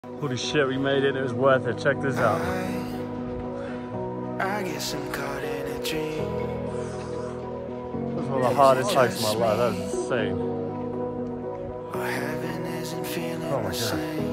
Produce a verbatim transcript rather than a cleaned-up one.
Holy shit, we made it. It was worth it. Check this out. I guess I'm caught in a dream. This was one of the hardest hikes of my life. That was insane. Heaven isn't feeling Oh my the god. same.